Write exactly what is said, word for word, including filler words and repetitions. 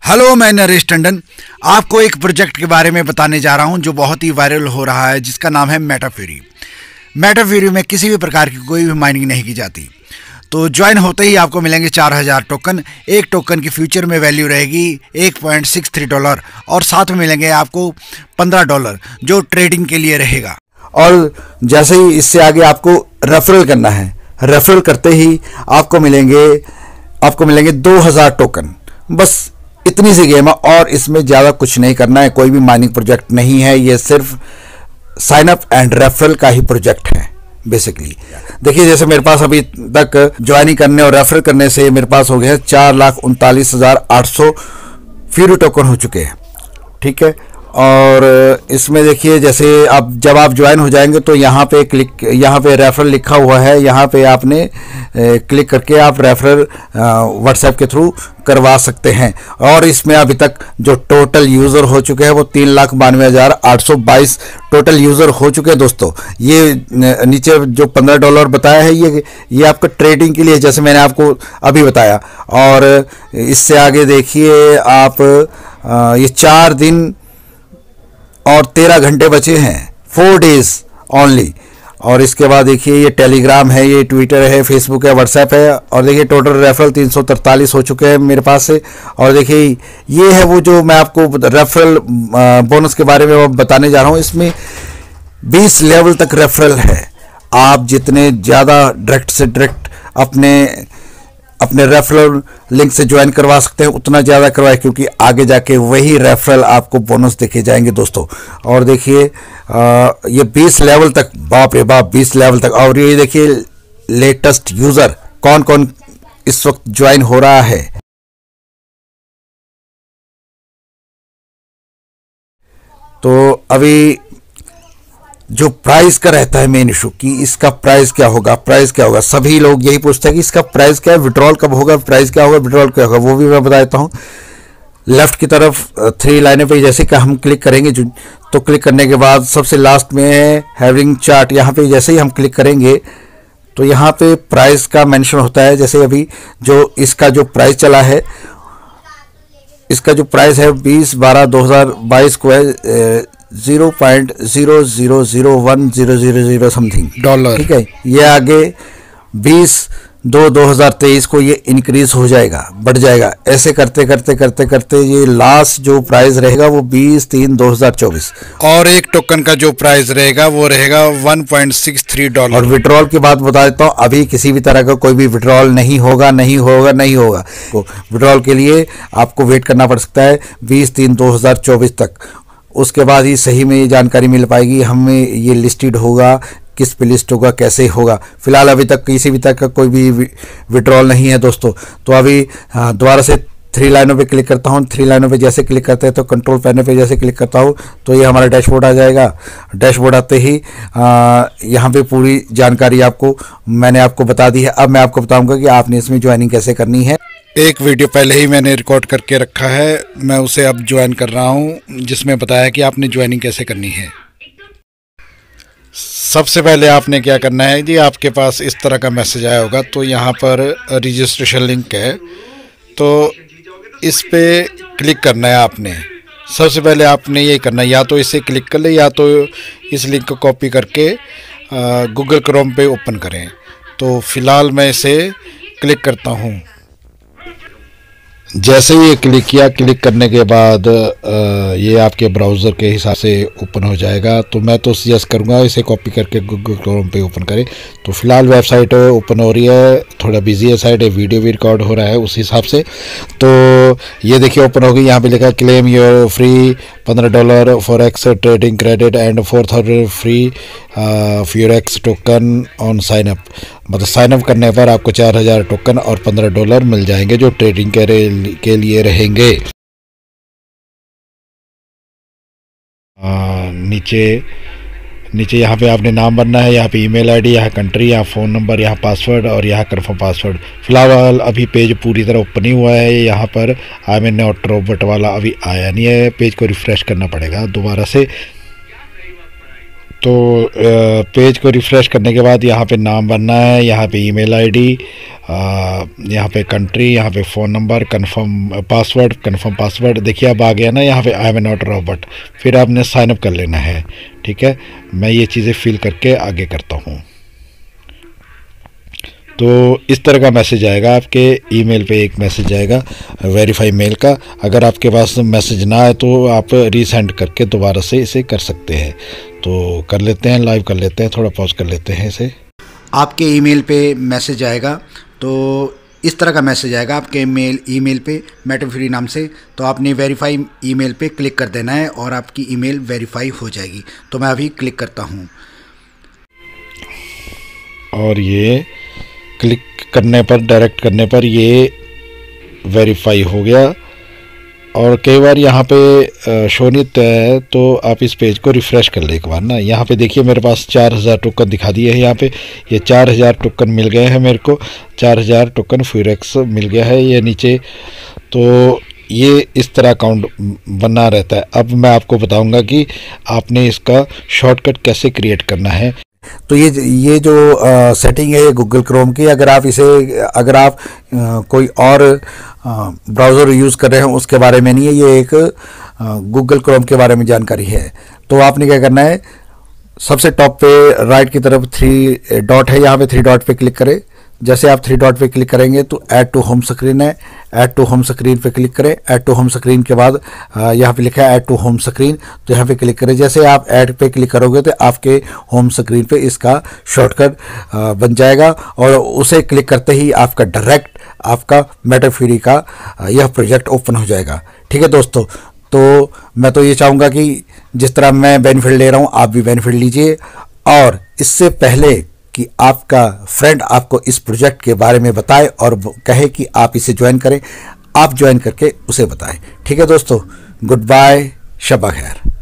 Hello, मैं नरेश टंडन आपको एक प्रोजेक्ट के बारे में बताने जा रहा हूं जो बहुत ही वायरल हो रहा है, जिसका नाम है मेटाफ्यूरी। मेटाफ्यूरी में किसी भी प्रकार की कोई भी माइनिंग नहीं की जाती। तो ज्वाइन होते ही आपको मिलेंगे चार हज़ार टोकन। एक टोकन की फ्यूचर में वैल्यू रहेगी एक पॉइंट सिक्स थ्री डॉलर और साथ में मिलेंगे आपको पंद्रह डॉलर जो ट्रेडिंग के लिए रहेगा। और जैसे ही इससे आगे आपको रेफरल करना है, रेफरल करते ही आपको मिलेंगे आपको मिलेंगे दो हज़ार टोकन। बस इतनी सी गेम है और इसमें ज़्यादा कुछ नहीं करना है। कोई भी माइनिंग प्रोजेक्ट नहीं है, ये सिर्फ साइन अप एंड रेफरल का ही प्रोजेक्ट है बेसिकली। देखिए, जैसे मेरे पास अभी तक ज्वाइनिंग करने और रेफरल करने से मेरे पास हो गया है चार लाख उनतालीस हज़ार आठ सौ फ्यूरी टोकन हो चुके हैं। ठीक है, और इसमें देखिए, जैसे आप जब आप ज्वाइन हो जाएंगे तो यहाँ पे क्लिक यहाँ पे रेफरल लिखा हुआ है, यहाँ पे आपने ए, क्लिक करके आप रेफरल व्हाट्सएप के थ्रू करवा सकते हैं। और इसमें अभी तक जो टोटल यूज़र हो चुके हैं वो तीन लाख बानवे हज़ार आठ सौ बाईस टोटल यूज़र हो चुके हैं दोस्तों। ये नीचे जो पंद्रह डॉलर बताया है ये ये आपका ट्रेडिंग के लिए, जैसे मैंने आपको अभी बताया। और इससे आगे देखिए आप आ, ये चार दिन और तेरह घंटे बचे हैं, फोर डेज ओनली। और इसके बाद देखिए ये टेलीग्राम है, ये ट्विटर है, फेसबुक है, व्हाट्सएप है। और देखिए टोटल रेफरल तीन सौ तरतालीस हो चुके हैं मेरे पास से। और देखिए ये है वो जो मैं आपको रेफरल बोनस के बारे में बताने जा रहा हूँ। इसमें बीस लेवल तक रेफरल है। आप जितने ज़्यादा डायरेक्ट से डायरेक्ट अपने अपने रेफरल लिंक से ज्वाइन करवा सकते हैं उतना ज़्यादा करवाएं, क्योंकि आगे जाके वही रेफरल आपको बोनस देखे जाएंगे दोस्तों। और देखिए ये बीस लेवल तक, बाप रे बाप, बीस लेवल तक। और ये देखिए लेटेस्ट यूज़र कौन कौन इस वक्त ज्वाइन हो रहा है। तो अभी जो प्राइस का रहता है मेन इशू कि इसका प्राइस क्या होगा, प्राइस क्या होगा, सभी लोग यही पूछते हैं कि इसका प्राइस क्या है, विड्रॉल कब होगा, प्राइस क्या होगा, विड्रॉल क्या होगा। वो भी मैं बता देता हूँ। लेफ्ट की तरफ थ्री लाइनें पे जैसे कि हम क्लिक करेंगे तो क्लिक करने के बाद सबसे लास्ट में है हैविंग चार्ट। यहाँ पे जैसे ही हम क्लिक करेंगे तो यहाँ पे प्राइस का मेंशन होता है। जैसे अभी जो इसका जो प्राइस चला है, इसका जो प्राइस है बीस बारह दो हज़ार बाईस को है zero point zero zero zero one zero zero zero something dollar. ठीक है, ये आगे बीस दो दो हज़ार तेईस को ये इंक्रीज हो जाएगा, बढ़ जाएगा। ऐसे करते करते करते करते ये लास्ट जो प्राइस रहेगा वो बीस तीन दो हज़ार चौबीस। और एक टोकन का जो प्राइस रहेगा वो रहेगा one point six three dollar. और विड्रॉल की बात बता देता हूँ, अभी किसी भी तरह का कोई भी विड्रॉल नहीं होगा, नहीं होगा, नहीं होगा। तो विड्रॉल के लिए आपको वेट करना पड़ सकता है बीस तीन दो हज़ार चौबीस तक। उसके बाद ही सही में ये जानकारी मिल पाएगी, हमें ये लिस्टेड होगा, किस पे लिस्ट होगा, कैसे होगा। फिलहाल अभी तक किसी भी तरह का कोई भी विड्रॉल नहीं है दोस्तों। तो अभी दोबारा से थ्री लाइनों पे क्लिक करता हूँ। थ्री लाइनों पे जैसे क्लिक करते हैं तो कंट्रोल पैनल पे जैसे क्लिक करता हूँ तो ये हमारा डैशबोर्ड आ जाएगा। डैशबोर्ड आते ही यहाँ पे पूरी जानकारी आपको मैंने आपको बता दी है। अब मैं आपको बताऊँगा कि आपने इसमें ज्वाइनिंग कैसे करनी है। एक वीडियो पहले ही मैंने रिकॉर्ड करके रखा है, मैं उसे अब ज्वाइन कर रहा हूँ, जिसमें बताया कि आपने ज्वाइनिंग कैसे करनी है। सबसे पहले आपने क्या करना है जी, आपके पास इस तरह का मैसेज आया होगा। तो यहाँ पर रजिस्ट्रेशन लिंक है, तो इस पे क्लिक करना है आपने। सबसे पहले आपने ये करना है, या तो इसे क्लिक कर ले या तो इस लिंक को कॉपी करके गूगल क्रोम पे ओपन करें। तो फिलहाल मैं इसे क्लिक करता हूँ। जैसे ही ये क्लिक किया, क्लिक करने के बाद ये आपके ब्राउज़र के हिसाब से ओपन हो जाएगा। तो मैं तो सजेस्ट करूँगा इसे कॉपी करके गूगल क्रोम पे ओपन करें। तो फिलहाल वेबसाइट ओपन हो रही है, थोड़ा बिजी है साइट है, वीडियो भी रिकॉर्ड हो रहा है उस हिसाब से। तो ये देखिए ओपन हो गई। यहाँ पे लिखा क्लेम योर फ्री पंद्रह dollar for X trading credit and four thousand free fure X token on sign up. मतलब साइन अप करने पर आपको चार हज़ार टोकन और पंद्रह डॉलर मिल जाएंगे जो ट्रेडिंग के लिए रहेंगे। आ, नीचे नीचे यहाँ पे आपने नाम भरना है, यहाँ पे ईमेल आईडी, यहाँ कंट्री, यहाँ फ़ोन नंबर, यहाँ पासवर्ड और यहाँ कन्फर्म पासवर्ड। फिलहाल अभी पेज पूरी तरह ओपन नहीं हुआ है। यहाँ पर आई एम नॉट रोबोट वाला अभी आया नहीं है, पेज को रिफ़्रेश करना पड़ेगा दोबारा से। तो पेज को रिफ़्रेश करने के बाद यहाँ पे नाम भरना है, यहाँ पे ईमेल आईडी, यहाँ पे कंट्री, यहाँ पे phone number, confirm password, confirm password. देखिए अब आ गया ना यहाँ पे आई एम नॉट रॉबोट। फिर आपने साइन अप कर लेना है। ठीक है, मैं ये चीज़ें फिल करके आगे करता हूँ। तो इस तरह का मैसेज आएगा आपके ईमेल पे, एक मैसेज आएगा वेरीफाई मेल का। अगर आपके पास मैसेज ना आए तो आप रीसेंड करके दोबारा से इसे कर सकते हैं। तो कर लेते हैं, लाइव कर लेते हैं, थोड़ा पॉज कर लेते हैं इसे। आपके ईमेल पे मैसेज आएगा, तो इस तरह का मैसेज आएगा आपके मेल ईमेल पे मैटर फ्री नाम से। तो आपने वेरीफाई ईमेल पे क्लिक कर देना है और आपकी ईमेल वेरीफाई हो जाएगी। तो मैं अभी क्लिक करता हूँ और ये क्लिक करने पर, डायरेक्ट करने पर ये वेरीफाई हो गया। और कई बार यहाँ पे शो नहीं होता है, तो आप इस पेज को रिफ़्रेश कर ले एक बार ना। यहाँ पे देखिए मेरे पास चार हज़ार टोकन दिखा दिए हैं। यहाँ पे ये चार हज़ार टोकन मिल गए हैं मेरे को, चार हज़ार टोकन फ्यूरेक्स मिल गया है ये नीचे। तो ये इस तरह अकाउंट बना रहता है। अब मैं आपको बताऊंगा कि आपने इसका शॉर्टकट कैसे क्रिएट करना है। तो ये ये जो आ, सेटिंग है गूगल क्रोम की, अगर आप इसे अगर आप आ, कोई और ब्राउज़र यूज़ कर रहे हैं उसके बारे में नहीं है, ये एक गूगल क्रोम के बारे में जानकारी है। तो आपने क्या करना है, सबसे टॉप पे राइट की तरफ थ्री डॉट है, यहाँ पे थ्री डॉट पे क्लिक करें। जैसे आप थ्री डॉट पे क्लिक करेंगे तो ऐड टू होम स्क्रीन है, ऐड टू होम स्क्रीन पे क्लिक करें। ऐड टू होम स्क्रीन के बाद यहाँ पे लिखा है ऐड टू होम स्क्रीन, तो यहाँ पे क्लिक करें। जैसे आप ऐड पे क्लिक करोगे तो आपके होम स्क्रीन पे इसका शॉर्टकट बन जाएगा और उसे क्लिक करते ही आपका डायरेक्ट आपका मैटर फ्री का यह प्रोजेक्ट ओपन हो जाएगा। ठीक है दोस्तों, तो मैं तो ये चाहूँगा कि जिस तरह मैं बेनिफिट ले रहा हूँ आप भी बेनिफिट लीजिए। और इससे पहले कि आपका फ्रेंड आपको इस प्रोजेक्ट के बारे में बताए और कहे कि आप इसे ज्वाइन करें, आप ज्वाइन करके उसे बताएं। ठीक है दोस्तों, गुड बाय, शब खैर।